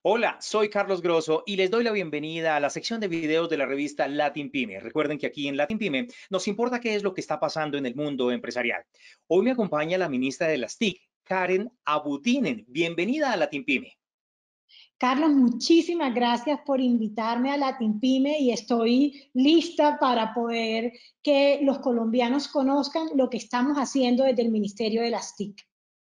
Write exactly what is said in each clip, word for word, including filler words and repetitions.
Hola, soy Carlos Grosso y les doy la bienvenida a la sección de videos de la revista Latin Pyme. Recuerden que aquí en Latin Pyme nos importa qué es lo que está pasando en el mundo empresarial. Hoy me acompaña la ministra de las T I C, Karen Abudinen. Bienvenida a Latin Pyme. Carlos, muchísimas gracias por invitarme a Latin Pyme y estoy lista para poder que los colombianos conozcan lo que estamos haciendo desde el Ministerio de las T I C.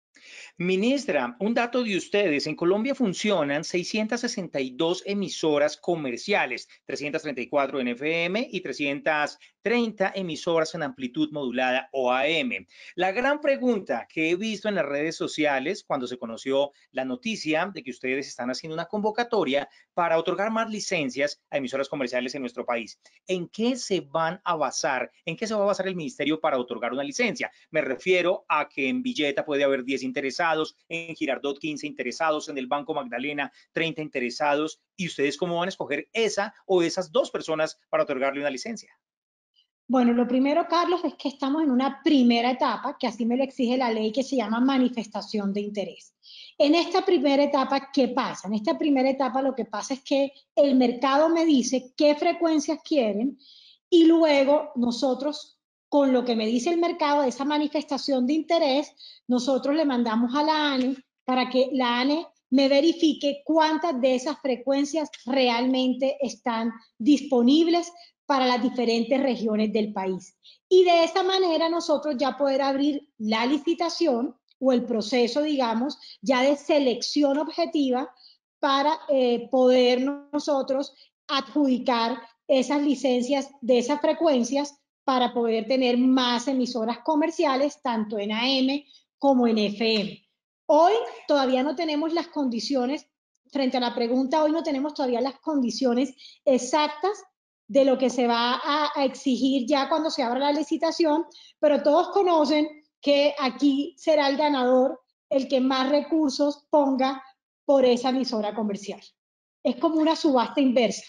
Ministra, un dato de ustedes. En Colombia funcionan seiscientas sesenta y dos emisoras comerciales, trescientas treinta y cuatro en F M y trescientas treinta emisoras en amplitud modulada o A M. La gran pregunta que he visto en las redes sociales cuando se conoció la noticia de que ustedes están haciendo una convocatoria para otorgar más licencias a emisoras comerciales en nuestro país. ¿En qué se van a basar? ¿En qué se va a basar el ministerio para otorgar una licencia? Me refiero a que en Villeta puede haber diez interesados, en Girardot quince interesados, en el Banco Magdalena treinta interesados. ¿Y ustedes cómo van a escoger esa o esas dos personas para otorgarle una licencia? Bueno, lo primero, Carlos, es que estamos en una primera etapa, que así me lo exige la ley, que se llama manifestación de interés. En esta primera etapa, ¿qué pasa? En esta primera etapa lo que pasa es que el mercado me dice qué frecuencias quieren y luego nosotros, con lo que me dice el mercado de esa manifestación de interés, nosotros le mandamos a la A N E para que la A N E me verifique cuántas de esas frecuencias realmente están disponibles para las diferentes regiones del país. Y de esa manera nosotros ya poder abrir la licitación o el proceso, digamos, ya de selección objetiva para eh, poder nosotros adjudicar esas licencias de esas frecuencias para poder tener más emisoras comerciales, tanto en A M como en F M. Hoy todavía no tenemos las condiciones, frente a la pregunta, hoy no tenemos todavía las condiciones exactas de lo que se va a, a exigir ya cuando se abra la licitación, pero todos conocen que aquí será el ganador el que más recursos ponga por esa emisora comercial. Es como una subasta inversa.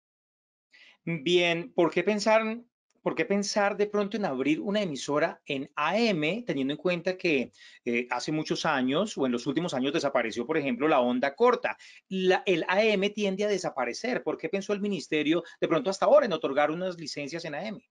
Bien, ¿por qué pensar, por qué pensar de pronto en abrir una emisora en A M, teniendo en cuenta que eh, hace muchos años o en los últimos años desapareció, por ejemplo, la onda corta? La, el A M tiende a desaparecer. ¿Por qué pensó el ministerio de pronto hasta ahora en otorgar unas licencias en A M?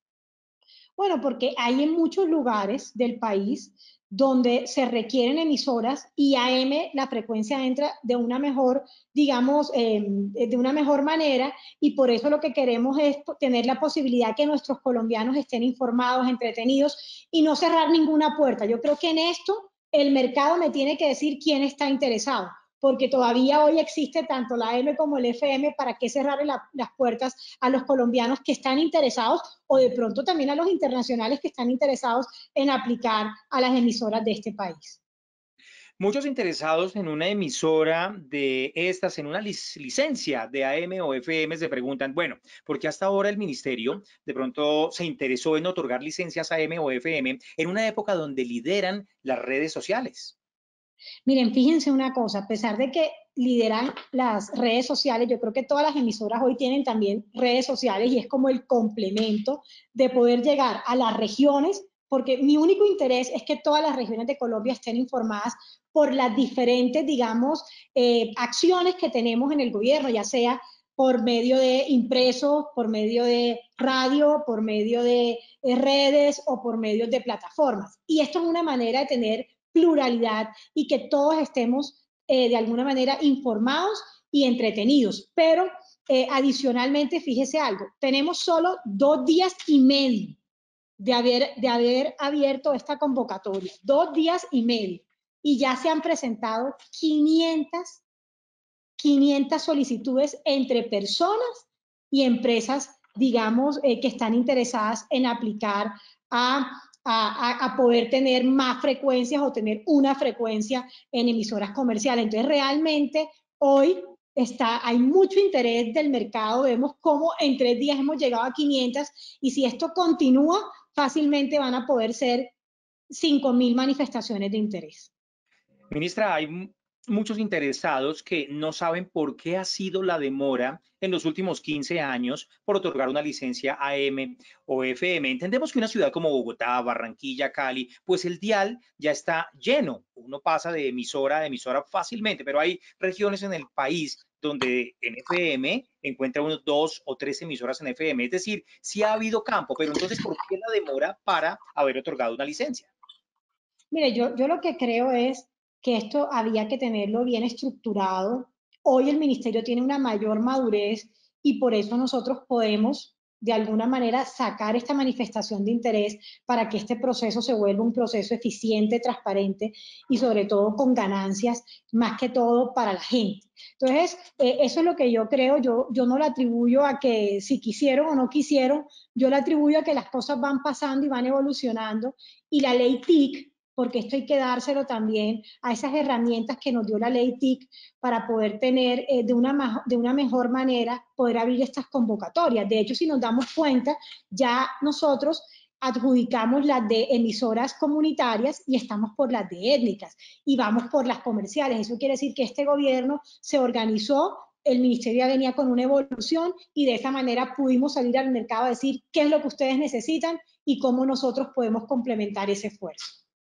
Bueno, porque hay en muchos lugares del país donde se requieren emisoras y A M la frecuencia entra de una mejor, digamos, eh, de una mejor manera y por eso lo que queremos es tener la posibilidad que nuestros colombianos estén informados, entretenidos y no cerrar ninguna puerta. Yo creo que en esto el mercado me tiene que decir quién está interesado, porque todavía hoy existe tanto la A M como el F M, ¿para qué cerrar la, las puertas a los colombianos que están interesados o de pronto también a los internacionales que están interesados en aplicar a las emisoras de este país? Muchos interesados en una emisora de estas, en una lic- licencia de A M o F M, se preguntan, bueno, ¿por qué hasta ahora el ministerio de pronto se interesó en otorgar licencias A M o F M en una época donde lideran las redes sociales? Miren, fíjense una cosa, a pesar de que lideran las redes sociales, yo creo que todas las emisoras hoy tienen también redes sociales y es como el complemento de poder llegar a las regiones, porque mi único interés es que todas las regiones de Colombia estén informadas por las diferentes, digamos, eh, acciones que tenemos en el gobierno, ya sea por medio de impresos, por medio de radio, por medio de eh, redes o por medio de plataformas. Y esto es una manera de tener pluralidad y que todos estemos eh, de alguna manera informados y entretenidos. Pero eh, adicionalmente, fíjese algo, tenemos solo dos días y medio de haber, de haber abierto esta convocatoria, dos días y medio, y ya se han presentado quinientas, quinientas solicitudes entre personas y empresas, digamos, eh, que están interesadas en aplicar a a, a, poder tener más frecuencias o tener una frecuencia en emisoras comerciales. Entonces, realmente hoy está, hay mucho interés del mercado. Vemos cómo en tres días hemos llegado a quinientas y si esto continúa, fácilmente van a poder ser cinco mil manifestaciones de interés. Ministra, hay muchos interesados que no saben por qué ha sido la demora en los últimos quince años por otorgar una licencia A M o F M. Entendemos que una ciudad como Bogotá, Barranquilla, Cali, pues el dial ya está lleno. Uno pasa de emisora a emisora fácilmente, pero hay regiones en el país donde en F M encuentra unos dos o tres emisoras en F M. Es decir, sí ha habido campo, pero entonces, ¿por qué la demora para haber otorgado una licencia? Mire, yo, yo lo que creo es que esto había que tenerlo bien estructurado. Hoy el ministerio tiene una mayor madurez y por eso nosotros podemos de alguna manera sacar esta manifestación de interés para que este proceso se vuelva un proceso eficiente, transparente y sobre todo con ganancias, más que todo para la gente. Entonces, eh, eso es lo que yo creo. Yo, yo no lo atribuyo a que si quisieron o no quisieron, yo lo atribuyo a que las cosas van pasando y van evolucionando y la ley T I C, porque esto hay que dárselo también a esas herramientas que nos dio la ley T I C para poder tener eh, de, una, de una mejor manera, poder abrir estas convocatorias. De hecho, si nos damos cuenta, ya nosotros adjudicamos las de emisoras comunitarias y estamos por las de étnicas y vamos por las comerciales. Eso quiere decir que este gobierno se organizó, el ministerio ya venía con una evolución y de esa manera pudimos salir al mercado a decir qué es lo que ustedes necesitan y cómo nosotros podemos complementar ese esfuerzo.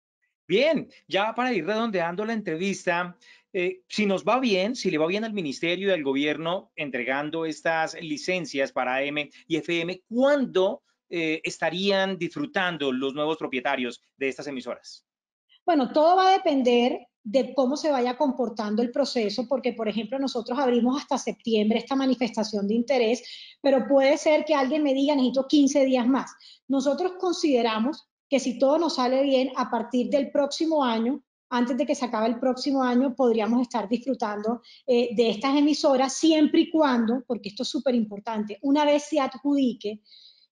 Bien, ya para ir redondeando la entrevista, eh, si nos va bien, si le va bien al ministerio y al gobierno entregando estas licencias para A M y F M, ¿cuándo eh, estarían disfrutando los nuevos propietarios de estas emisoras? Bueno, todo va a depender de cómo se vaya comportando el proceso, porque, por ejemplo, nosotros abrimos hasta septiembre esta manifestación de interés, pero puede ser que alguien me diga, necesito quince días más. Nosotros consideramos que si todo nos sale bien, a partir del próximo año, antes de que se acabe el próximo año, podríamos estar disfrutando eh, de estas emisoras, siempre y cuando, porque esto es súper importante, una vez se adjudique,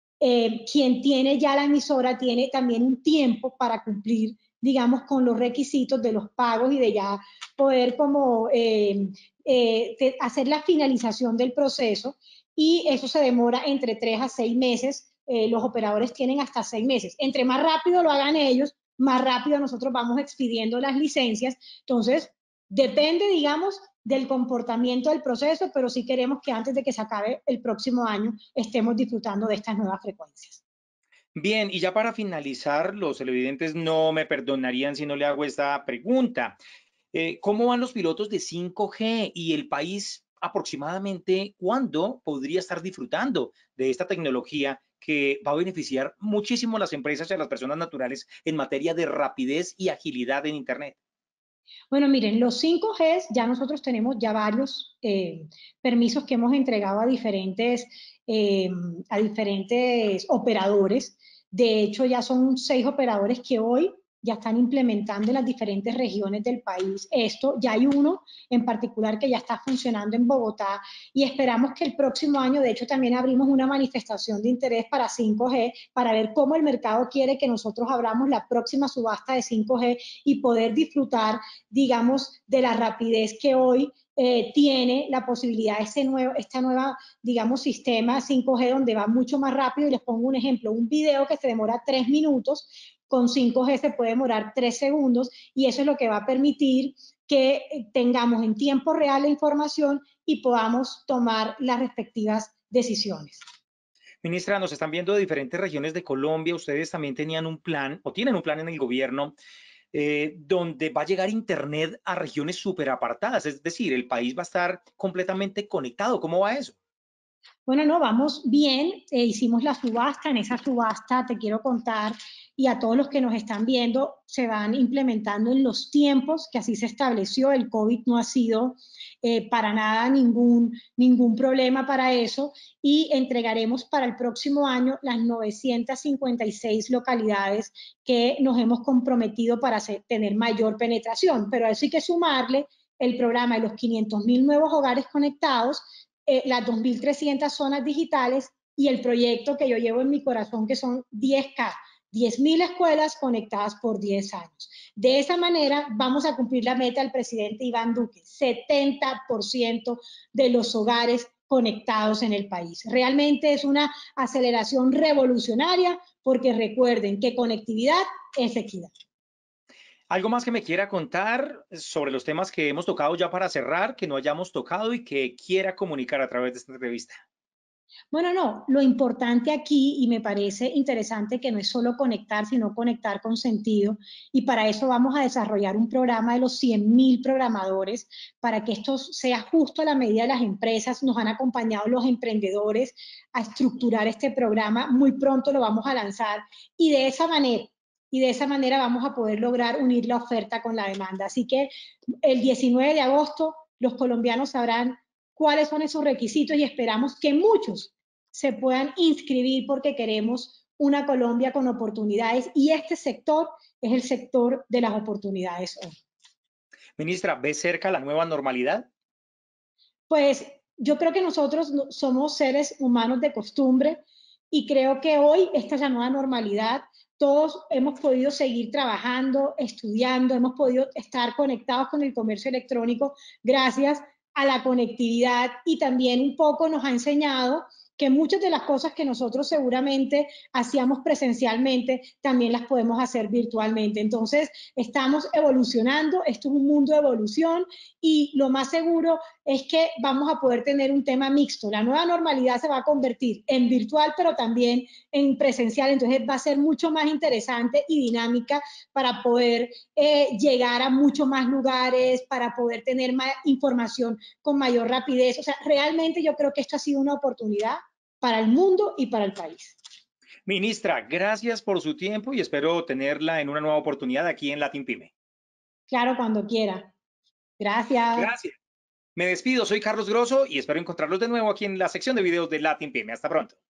eh, quien tiene ya la emisora tiene también un tiempo para cumplir, digamos, con los requisitos de los pagos y de ya poder como eh, eh, hacer la finalización del proceso y eso se demora entre tres a seis meses. Eh, los operadores tienen hasta seis meses. Entre más rápido lo hagan ellos, más rápido nosotros vamos expidiendo las licencias. Entonces, depende, digamos, del comportamiento del proceso, pero sí queremos que antes de que se acabe el próximo año estemos disfrutando de estas nuevas frecuencias. Bien, y ya para finalizar, los televidentes no me perdonarían si no le hago esta pregunta. Eh, ¿cómo van los pilotos de cinco G y el país aproximadamente cuándo podría estar disfrutando de esta tecnología que va a beneficiar muchísimo a las empresas y a las personas naturales en materia de rapidez y agilidad en Internet? Bueno, miren, los cinco G ya nosotros tenemos ya varios eh, permisos que hemos entregado a diferentes, eh, a diferentes operadores. De hecho, ya son seis operadores que hoy ya están implementando en las diferentes regiones del país esto. Ya hay uno en particular que ya está funcionando en Bogotá y esperamos que el próximo año, de hecho, también abrimos una manifestación de interés para cinco G para ver cómo el mercado quiere que nosotros abramos la próxima subasta de cinco G y poder disfrutar, digamos, de la rapidez que hoy eh, tiene la posibilidad de este nuevo, esta nueva, digamos, sistema cinco G donde va mucho más rápido. Y les pongo un ejemplo, un video que se demora tres minutos, con cinco G se puede demorar tres segundos y eso es lo que va a permitir que tengamos en tiempo real la información y podamos tomar las respectivas decisiones. Ministra, nos están viendo de diferentes regiones de Colombia. Ustedes también tenían un plan o tienen un plan en el gobierno eh, donde va a llegar Internet a regiones súper apartadas. Es decir, el país va a estar completamente conectado. ¿Cómo va eso? Bueno, no, vamos bien. Eh, hicimos la subasta. En esa subasta te quiero contar y a todos los que nos están viendo, se van implementando en los tiempos que así se estableció. El COVID no ha sido eh, para nada ningún, ningún problema para eso y entregaremos para el próximo año las novecientas cincuenta y seis localidades que nos hemos comprometido para hacer, tener mayor penetración. Pero a eso hay que sumarle el programa de los quinientos mil nuevos hogares conectados, eh, las dos mil trescientas zonas digitales y el proyecto que yo llevo en mi corazón que son diez K, diez mil escuelas conectadas por diez años. De esa manera vamos a cumplir la meta del presidente Iván Duque, setenta por ciento de los hogares conectados en el país. Realmente es una aceleración revolucionaria porque recuerden que conectividad es equidad. ¿Algo más que me quiera contar sobre los temas que hemos tocado ya para cerrar, que no hayamos tocado y que quiera comunicar a través de esta entrevista? Bueno, no, lo importante aquí, y me parece interesante que no es solo conectar, sino conectar con sentido, y para eso vamos a desarrollar un programa de los cien mil programadores, para que esto sea justo a la medida de las empresas. Nos han acompañado los emprendedores a estructurar este programa, muy pronto lo vamos a lanzar, y de esa manera, y de esa manera vamos a poder lograr unir la oferta con la demanda. Así que el diecinueve de agosto los colombianos sabrán cuáles son esos requisitos y esperamos que muchos se puedan inscribir porque queremos una Colombia con oportunidades y este sector es el sector de las oportunidades hoy. Ministra, ¿ve cerca la nueva normalidad? Pues yo creo que nosotros somos seres humanos de costumbre y creo que hoy esta es la nueva normalidad. Todos hemos podido seguir trabajando, estudiando, hemos podido estar conectados con el comercio electrónico gracias a la conectividad y también un poco nos ha enseñado que muchas de las cosas que nosotros seguramente hacíamos presencialmente también las podemos hacer virtualmente. Entonces, estamos evolucionando, esto es un mundo de evolución y lo más seguro es que vamos a poder tener un tema mixto. La nueva normalidad se va a convertir en virtual, pero también en presencial. Entonces va a ser mucho más interesante y dinámica para poder eh, llegar a muchos más lugares, para poder tener más información con mayor rapidez. O sea, realmente yo creo que esto ha sido una oportunidad para el mundo y para el país. Ministra, gracias por su tiempo y espero tenerla en una nueva oportunidad aquí en Latin Pyme. Claro, cuando quiera. Gracias. Gracias. Me despido, soy Carlos Grosso y espero encontrarlos de nuevo aquí en la sección de videos de Latin Pyme. Hasta pronto.